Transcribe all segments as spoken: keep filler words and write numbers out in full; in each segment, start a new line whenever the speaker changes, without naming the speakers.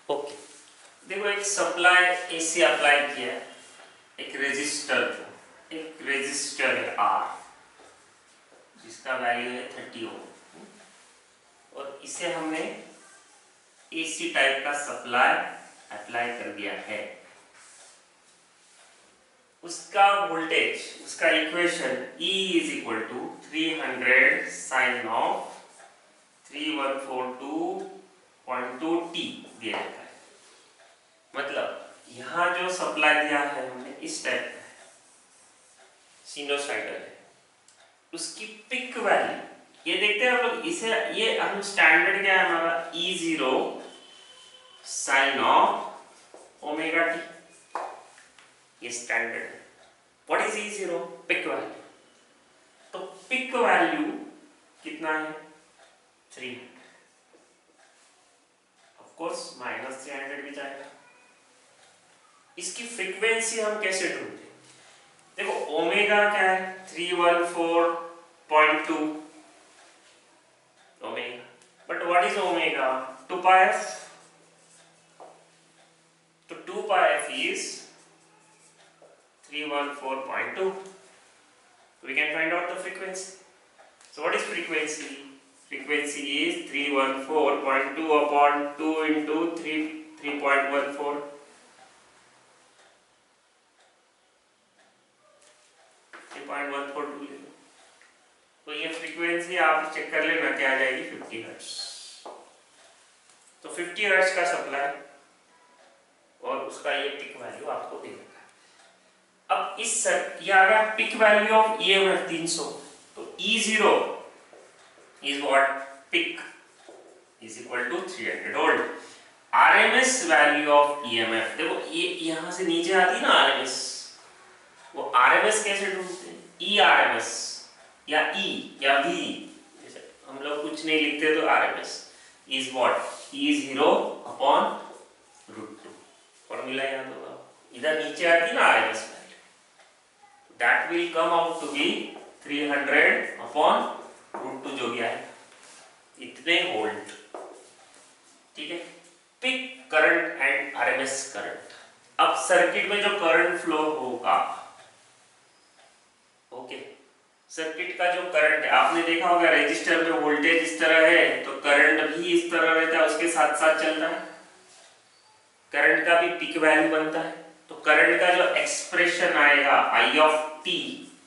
Okay, देखो एक supply AC apply किया है एक रेजिस्टर को, एक रेजिस्टर है आर जिसका वैल्यू है थर्टी ओम, और इसे हमने एसी टाइप का सप्लाई अप्लाई कर दिया है। उसका वोल्टेज, उसका equation E is equal to three hundred sine of three one four two point two t दिया जाता है। मतलब यहाँ जो सप्लाई दिया है हमने इस टाइप का है, सिनुसाइडल है, उसकी पिक वैल्यू ये देखते हैं हम लोग। इसे ये हम स्टैंडर्ड क्या है हमारा E zero sine of omega t, ये स्टैंडर्ड है। What is E zero? Peak value. तो पिक वैल्यू कितना है? Three hundred. Of course minus three hundred भी जाएगा। इसकी फ्रीक्वेंसी हम कैसे ढूंढते? देखो ओमेगा क्या है? Three one four point two omega, but what is omega? Two pi f. तो two pi f is three one four point two. We can find out the frequency. So what is frequency? Frequency is three hundred fourteen point two upon two into three, three point one four. three point one four two ले लो। तो ये frequency आप check कर लेना क्या आ जाएगी? Fifty hertz. तो फिफ्टी हर्ट्ज का सप्लाई और उसका ये पिक वैल्यू आपको दे देगा। अब इस सर ये आ गया पिक वैल्यू ऑफ ईएमएफ तीन सौ। तो E zero is what? Pick is equal to three hundred volt. R M S value of E M F, देखो ये यहाँ से नीचे आती है ना R M S, वो R M S कैसे ढूंढते हैं? E R M S या E या V, जैसे हम लोग कुछ नहीं लिखते तो R M S is what? E zero upon root two। Formula याद होगा, इधर नीचे आती है ना R M S, that will come out to be three hundred upon root two जो भी आएगा, इतने वोल्ट। ठीक है, peak current and RMS current. अब सर्किट में जो करंट फ्लो होगा, ओके, सर्किट का जो करंट है आपने देखा होगा, रेजिस्टर में वोल्टेज इस तरह है तो करंट भी इस तरह रहता है, उसके साथ साथ चल रहा है। करंट का भी पिक वैल्यू बनता है। तो करंट का जो एक्सप्रेशन आएगा I of t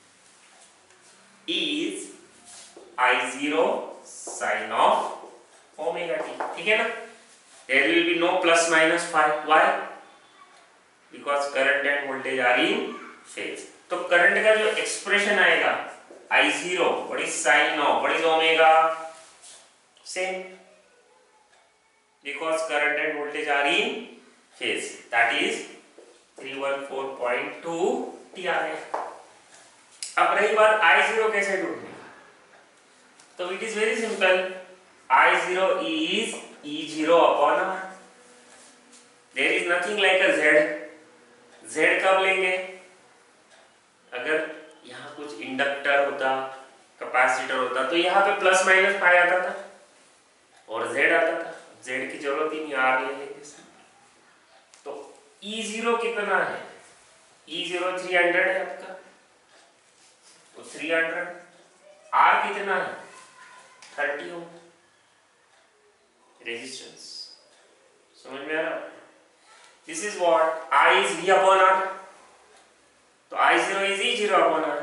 is I zero sin of omega t। ठीक है ना? There will be no plus minus phi. Why? Because current and voltage are in phase. तो करंट का जो एक्सप्रेशन आएगा I zero, what is sin of, what is omega? Same. Because current and voltage are in phase. That is three hundred fourteen point two T आ गया। अब रही बात I zero कैसे ढूंढने का, तो it is very simple. I zero is E zero upon R। There is nothing like a Z। Z कब लेंगे? अगर यहाँ कुछ इंडक्टर होता, कैपेसिटर होता, तो यहाँ पे प्लस माइनस पाई आता था और Z आता था। Z की जरूरत ही नहीं, R ले लेंगे। तो E zero कितना है? E zero थ्री हंड्रेड है आपका, तो थ्री हंड्रेड। R कितना है? Thirty ohm resistance. समझ में आ रहा? This is what I is V upon R। तो I zero is E zero upon R।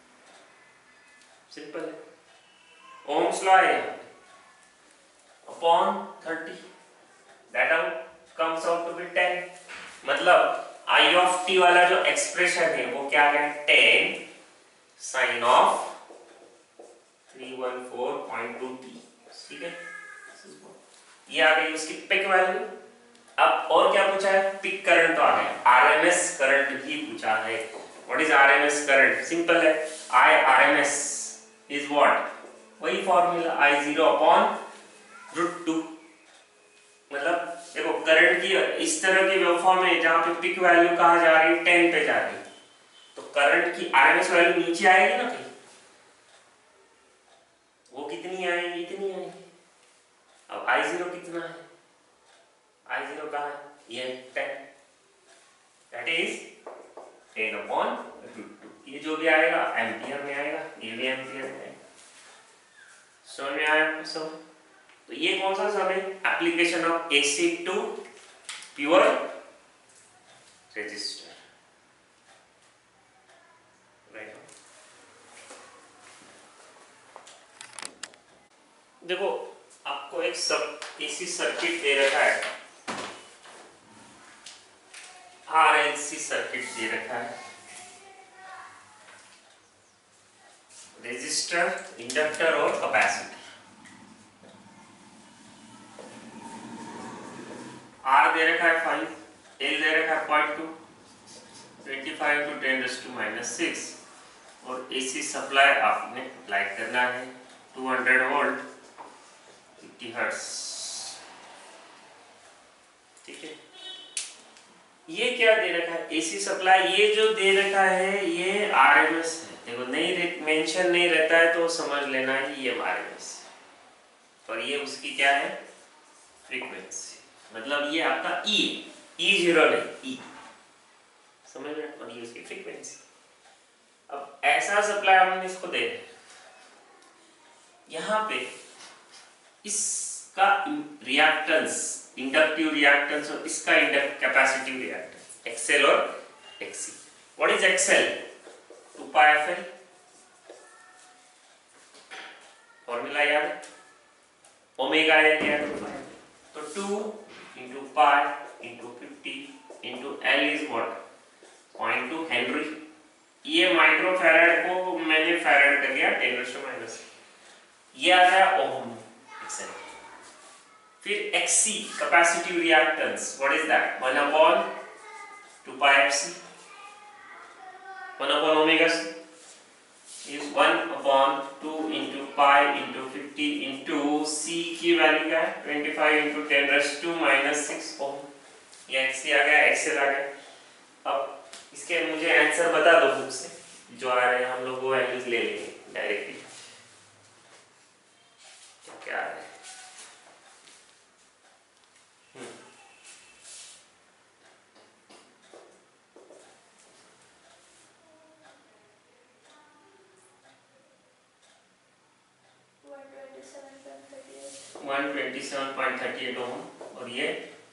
Simple है। ओम्स लॉ है upon thirty, that out comes out to be ten. मतलब I of t वाला जो एक्सप्रेशन है वो क्या है? Ten sine of three hundred fourteen point two t. ठीक है, ये आ गई उसकी पिक वैल्यू। अब और क्या पूछा है? पिक करंट तो आ गया, आरएमएस करंट भी पूछा है। What is RMS current? Simple है, आई आरएमएस इज व्हाट? वही formula I zero upon root two. मतलब देखो करंट की इस तरह की वेवफॉर्म है जहां पे पिक वैल्यू कहां जा रही है? टेन पे जा रही है, तो करंट की आरएमएस वैल्यू नीचे आएगी ना कहीं, वो कितनी आएगी? इतनी आएगी। अब I zero कितना है? I zero कहाँ है, ये ten, that is ten upon root two. ये जो भी आएगा एम्पियर में आएगा, ये भी एम्पियर में आएगा। समझ में आया सब? तो ये कौन सा सम है, application of AC to pure resistor. Right, देखो आपको एक सब एसी सर्किट दे रखा है, आरएलसी सर्किट दे रखा है, रेजिस्टर, इंडक्टर और कैपेसिटर। आर दे रखा है फाइव, एल दे रखा है point two, twenty five to ten to minus six, और एसी सप्लाई आपने अप्लाई करना है two hundred volt fifty hertz. ठीक है, ये क्या दे रखा है एसी सप्लाई, ये जो दे रखा है ये आरएमएस है। देखो नहीं मेंशन नहीं रहता है तो समझ लेना है ये आरएमएस, और ये उसकी क्या है फ्रीक्वेंसी, मतलब ये आपका ई ई जीरो नहीं ई, समझ रहे, और ये उसकी फ्रीक्वेंसी। अब ऐसा सप्लाई हम इसको दे रहे हैं, यहाँ पे इसका रिएक्टेंस, इंडक्टिव रिएक्टेंस और इसका इंडक्ट कैपेसिटिव रिएक्टेंस एक्सएल और XC. What is XL, two pi f L, formula याद है, ओमेगा एल क्या है, तो two into pi into fifty into L is what point two henry. ये माइक्रो फैराड को मैंने फैराड कर दिया टेन रेज़ टू माइनस, ये आ गया ओम एक्सएल। फिर XC capacitive reactance, what is that, one upon two pi f C, one upon omega C is one upon two into pi into fifty into c की value क्या है twenty five into ten raised to minus six ohm. ये xc आ गया, xl आ गया। अब इसके मुझे answer बता दो बुक से, जो आ रहे हैं हम लोग वो वैल्यूज ले लेंगे डायरेक्टली। क्या आ रहा है, one twenty seven point thirty eight ohm, और ये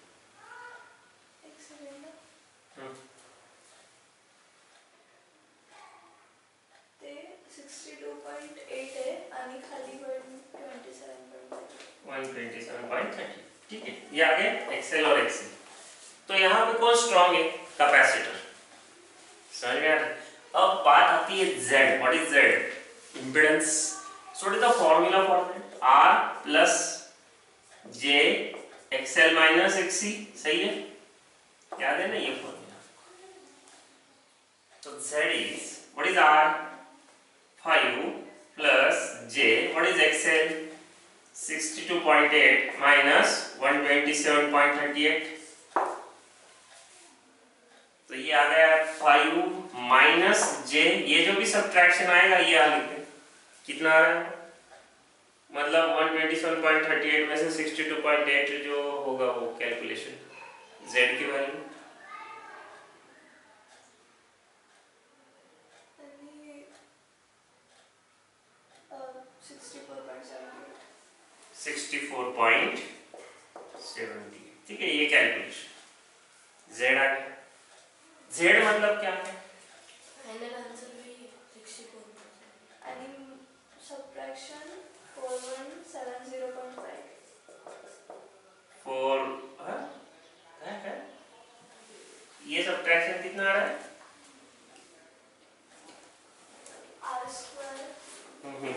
सिक्स्टी टू पॉइंट एट है आणि खाली one twenty seven
point thirty. ठीक है, ये आ गया एक्सएल और एक्सी। तो यहाँ पे कौन स्ट्रॉन्ग है, कैपेसिटर। समझ में आ रहा है? अब बात आती है Z, what is Z, impedance. So what is the formula for that, R plus J XL minus XC, सही है, याद है ना ये फॉर्मूला। तो Z is what is R, five plus J, what is XL, sixty two point eight minus one twenty seven point thirty eight. तो ये आ गया फाइव माइनस J, ये जो भी सब्ट्रैक्शन आएगा ये आ लिखे कितना आ रहा है, मतलब one twenty seven point thirty eight में से सिक्स्टी टू पॉइंट एट जो होगा वो कैलकुलेशन Z की वैल्यू सिक्स्टी फोर पॉइंट सेवन। ठीक है, ये कैलकुलेशन Z आ गया। Z मतलब क्या है,
फाइनल आंसर भी सिक्स्टी फोर आणि subtraction four one seven zero point five
four हाँ है है ये सबट्रैक्शन कितना आ रहा है,
आर स्क्वायर।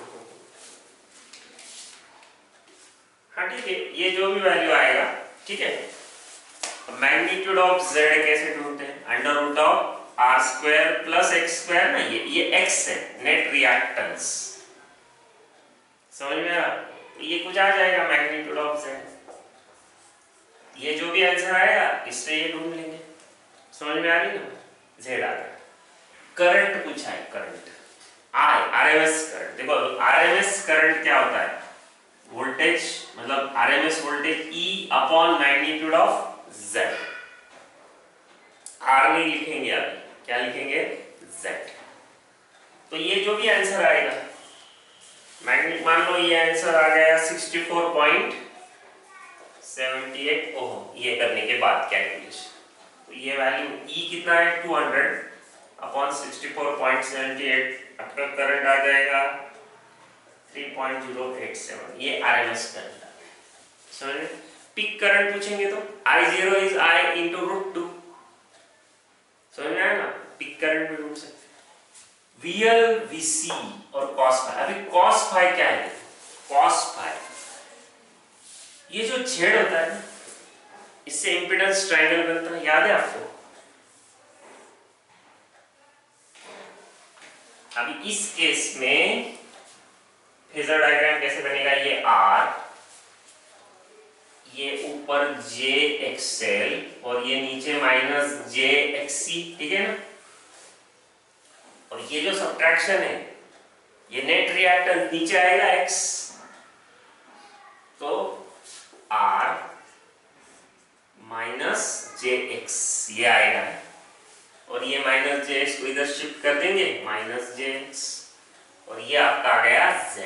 हाँ ठीक है, ये जो भी वैल्यू आएगा, ठीक है, मैग्नीट्यूड ऑफ Z कैसे ढूंढते हैं, under root of R square plus X square ना, ये ये x है, नेट रिएक्टेंस। समझ में आ रहा, ये कुछ आ जाएगा मैग्नीट्यूड ऑफ Z, ये जो भी आंसर आएगा इससे ये ढूंढ लेंगे। समझ में आ रही ना, Z आ गया। करंट पूछा है, करंट I आरएमएस करंट। देखो आरएमएस करंट क्या होता है, वोल्टेज, मतलब RMS voltage E upon magnitude of Z, R नहीं लिखेंगे अभी, क्या लिखेंगे? Z। तो ये जो भी आंसर आएगा, मैग्नेट मान लो ये आंसर आ गया sixty four point seven eight ohm, ये करने के बाद कैलकुलेशन, तो ये वैल्यू E कितना है two hundred upon sixty four point seven eight, आपका करंट आ जाएगा three point zero eight seven, ये आरएमएस करंट आ गया। समझ? पीक करंट पूछेंगे तो I zero is I into root two, समझ में आया ना? पीक करंट भी ढूंढ सकते हैं। V L V C और cos phi, अभी cos phi क्या है? cos phi ये जो Z होता है ना, इससे इंपेडेंस ट्रायंगल बनता है, याद है आपको? अभी इस केस में फेजर डायग्राम कैसे बनेगा? ये R, ये ऊपर J एक्सएल और ये नीचे माइनस J एक्ससी, ठीक है ना? और ये जो सब्ट्रैक्शन है, ये नेट रिएक्टेंस नीचे आएगा X, तो R माइनस जे एक्स ये आएगा, और ये माइनस जे एक्स को इधर शिफ्ट कर देंगे, माइनस जे एक्स, और ये आपका आ गया Z।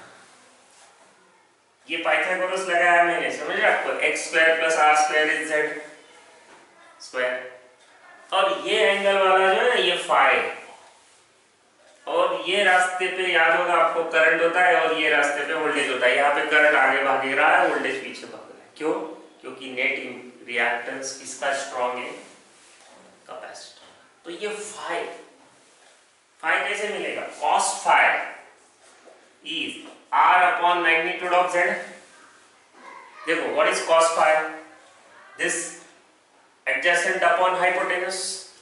ये पाइथागोरस लगाया मैंने, समझ रहे आपको? X square plus R square is Z square, और ये एंगल वाला जो है ये फाई, और ये रास्ते पे याद होगा आपको करंट होता है, और ये रास्ते पे वोल्टेज होता है। यहाँ पे करंट आगे भाग रहा है, वोल्टेज पीछे भाग रहा है, क्यों? क्योंकि नेट रिएक्टेंस किसका स्ट्रॉन्ग है? कैपेसिटर। तो ये फाई, फाई कैसे मिलेगा? cos phi is R upon magnitude of Z। देखो what is cos phi? This adjacent upon hypotenuse,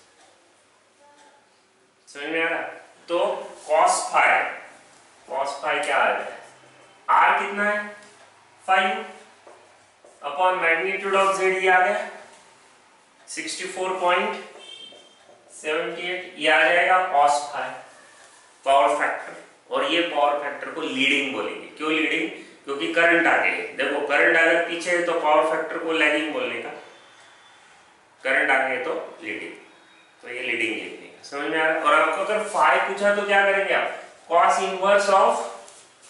समझ में आ रहा? तो cos phi, cos phi क्या आ रहा है? R कितना है? Five upon magnitude of Z, ये आ गया sixty four point seven eight, ये आ जाएगा cos phi पावर फैक्टर, और ये पावर फैक्टर को लीडिंग बोलेंगे। क्यों लीडिंग? क्योंकि करंट आगे है। देखो करंट अगर पीछे है तो पावर फैक्टर को लैगिंग बोलने का, करंट आगे है तो लीडिंग, तो ये लीडिंग लिखने का, समझ में आ रहा है? और आपको अगर फाई पूछा तो क्या करेंगे आप? cos inverse of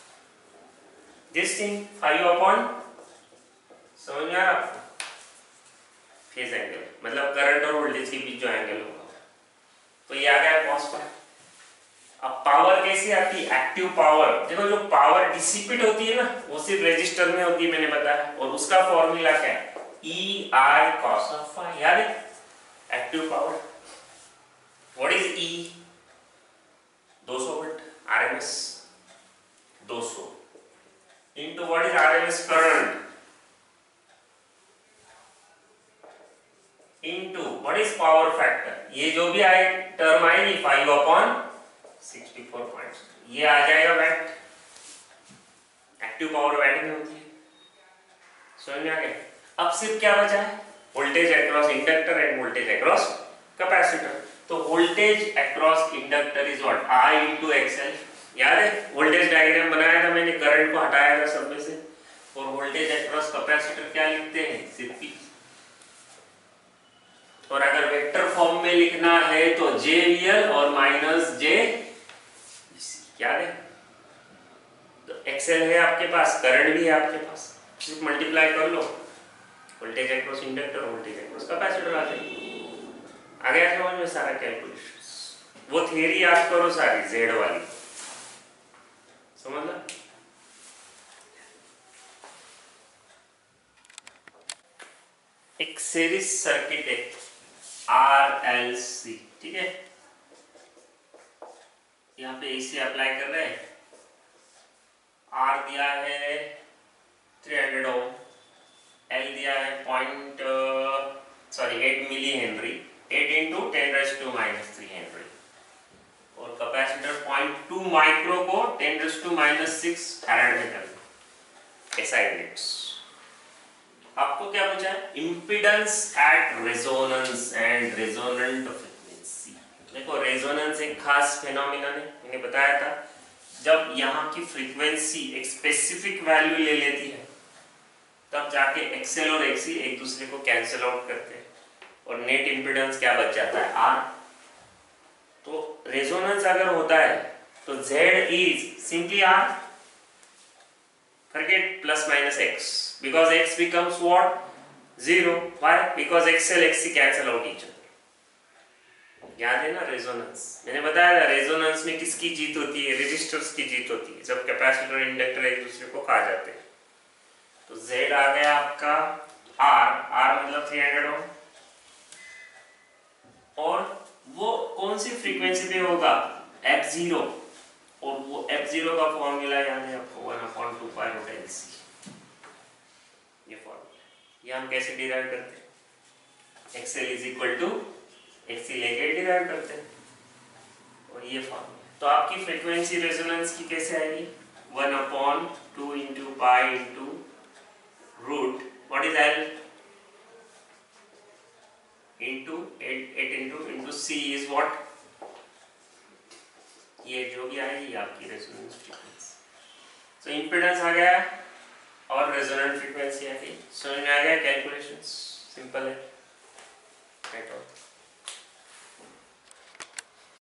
this thing, five upon, समझ में आ रहा आपको? फेज एंगल, मतलब करंट और वोल्टेज के बीच जो एंगल होगा, तो ये आ गया cos phi। अब पावर कैसे आती है? Active power. देखो जो पावर डिसिपेट होती है ना, वो सिर्फ रेजिस्टर में होती है, मैंने बताया, और उसका फॉर्मूला क्या है? E I cos of phi, याद है? Active power. What is E? Two hundred volt RMS, two hundred into what is RMS current into what is power factor. ये जो भी आए टर्म आएगी five upon sixty four point, ये आ जाएगा वैट। एक्टिव पावर वैट में होती है, समझ में आ गया? अब सिर्फ क्या बचा है? Voltage across inductor and voltage across capacitor. तो voltage across inductor is what? I into XL. याद है वोल्टेज डायग्राम बनाया था मैंने, करंट को हटाया था सब में से, और वोल्टेज अक्रॉस कैपेसिटर क्या लिखते हैं? सिर्फ P। और अगर वेक्टर फॉर्म में लिखना है तो J V L और माइनस J, याद है? तो एक्सएल है आपके पास, करंट भी है आपके पास, सिर्फ मल्टीप्लाई कर लो, voltage across inductor, voltage across capacitor आ जाएगी। आ गया समझ में सारा कैलकुलेशंस? वो थ्योरी याद करो सारी, जेड वाली, समझ लो। एक सीरीज सर्किट है आर एल सी, ठीक है? यहाँ पे इसे अप्लाई कर रहे हैं, आर दिया है थ्री हंड्रेड ओम, एल दिया है point sorry eight milli henry, eight into ten raise to minus three henry, और कैपेसिटर पॉइंट टू माइक्रो को ten raise to minus six farad में करना। ऐसा यूनिट्स आपको क्या पूछा है? Impedance at resonance and resonant frequency. देखो रेजोनेंस एक खास फेनोमेनन है, मैंने बताया था, जब यहाँ की फ्रीक्वेंसी एक स्पेसिफिक वैल्यू ले लेती है तब जाके एक्सएल और एक्सी एक दूसरे को कैंसिल आउट करते हैं और नेट इंपीडेंस क्या बच जाता है, आर। तो रेजोनेंस अगर होता है तो Z इज सिंपली R, forget plus minus x, because x becomes what, zero. Why? Because xl xc cancel out each other. याद है ना रेजोनेंस, मैंने बताया था रेजोनेंस में किसकी जीत होती है, रेजिस्टर्स की जीत होती है, जब कैपेसिटर और इंडक्टर एक दूसरे को खा जाते हैं। तो Z आ गया आपका R, R मतलब थ्री हंड्रेड ओम, और वो कौन सी फ्रीक्वेंसी पे होगा, एफ ज़ीरो, और वो एफ ज़ीरो का फॉर्मूला याद है आपको, one upon two pi root L C, ये फॉर्मूला। ये हम कैसे डिराइव करते हैं, XL is equal to XC लेके डिराइव करते हैं, और ये फॉर्मूला। तो आपकी फ्रीक्वेंसी रेजोनेंस की कैसे आएगी, one upon two into pi into root, what is L, into eight eight into into C is what, ये जो भी आएगी आपकी रेजोनेंस फ्रीक्वेंसी। सो इंपीडेंस आ गया और रेजोनेंट फ्रीक्वेंसी आ गई, समझ में आ गया, कैलकुलेशंस सिंपल है, राइट।